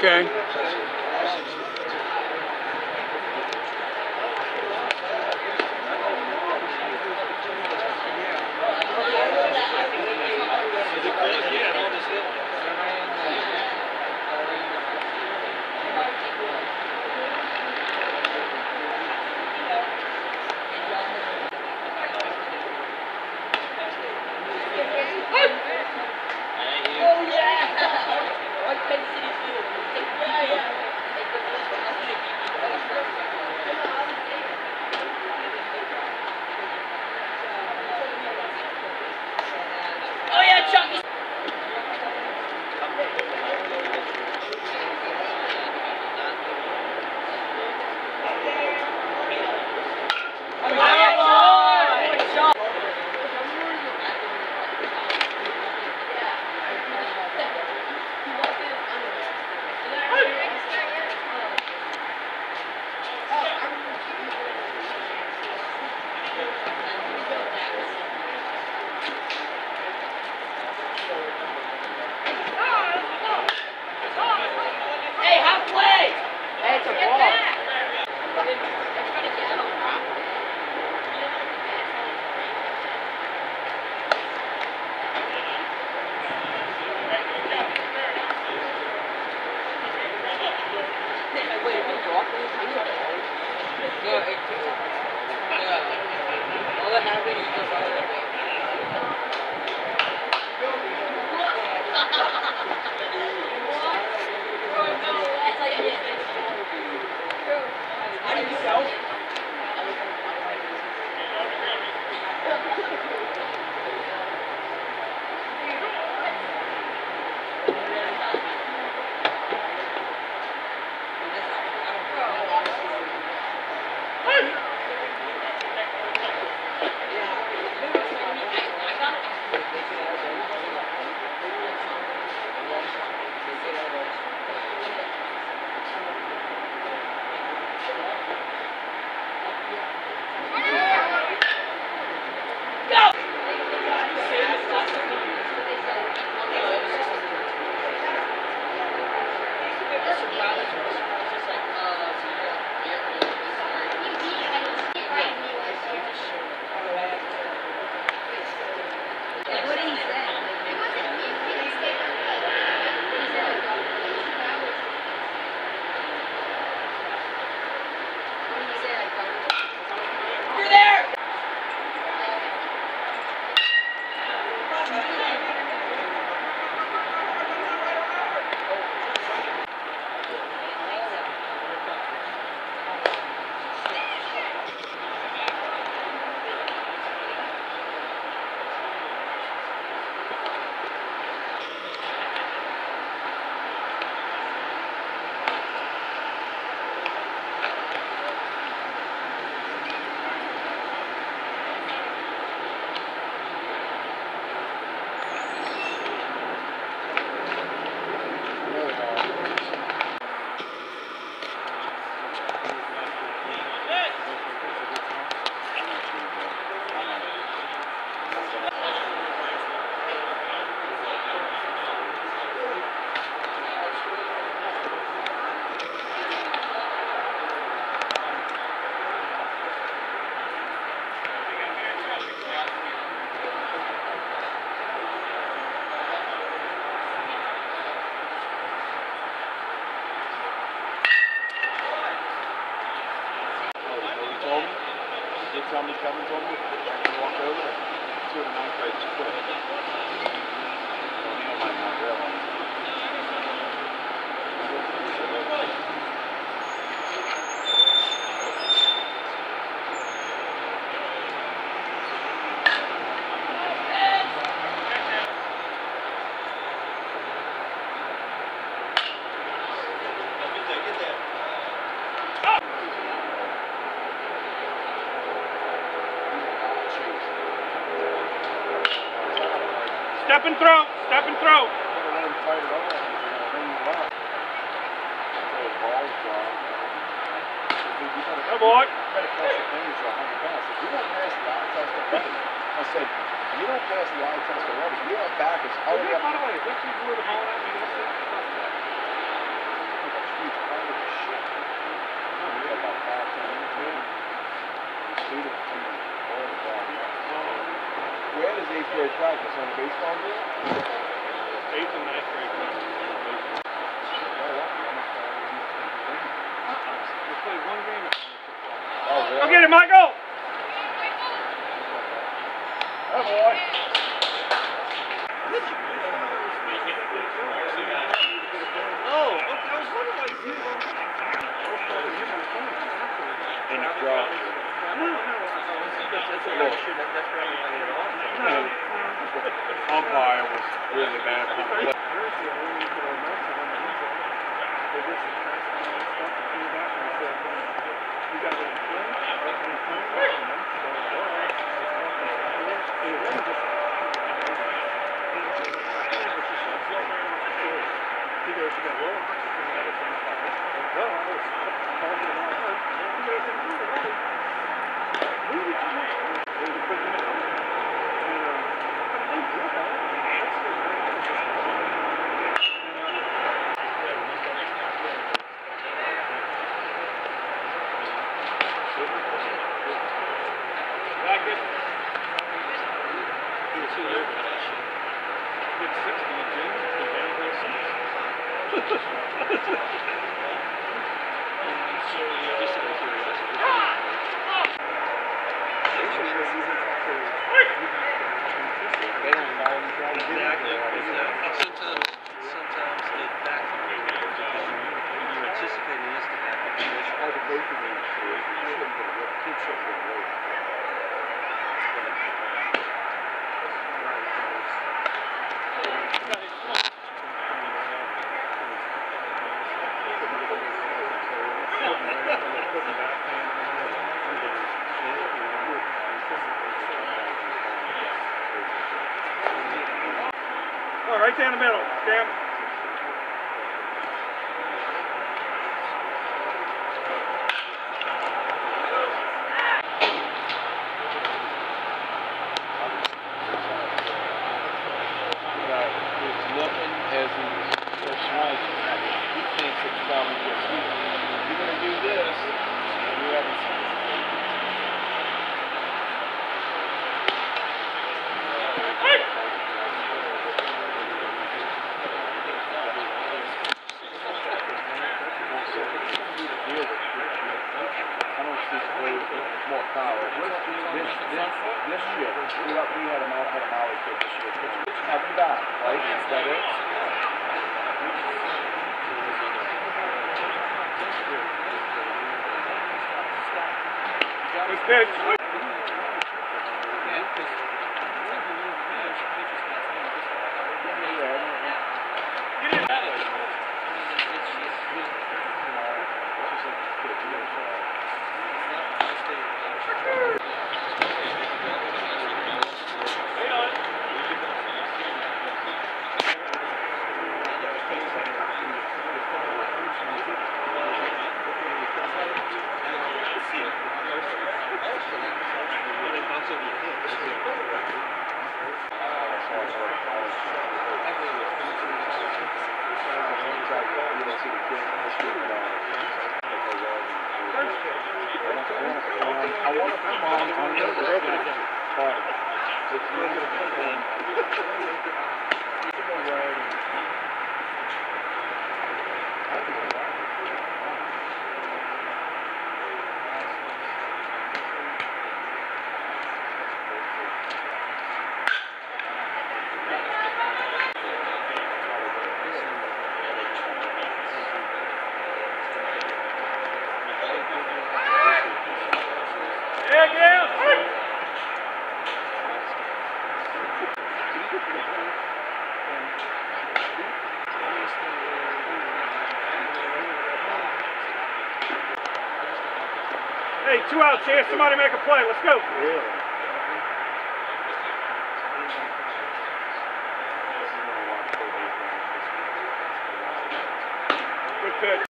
Okay. Tell me Kevin told me I can walk over there. 2 of the 9th grade quit. O'Neal might not realize. Step and throw. Step and throw. Go boy. I said, you don't pass the eye test already. Your back is already up. By the way, if you were to haul out, you must have. grade practice on the baseball field? 8th and 9th grade. We played one game of football. Oh, really? Go get it, Michael! Oh, boy. Oh, okay. I was wondering why you In the drop. Umpire was really bad on the play. Sometimes it backfires because you're anticipating this to happen. It's hard to go through these. Kids shouldn't get away. Oh, right down the middle, Cam. He's looking as he's swinging. He thinks it's probably just you. You're going to do this, you haven't seen it. More power. This year, we had a Molly kid this year. Up and down, right? Is that it? Good pitch. I want to come on the bottom. Hey, 2 outs here. Somebody make a play. Let's go. Good pitch.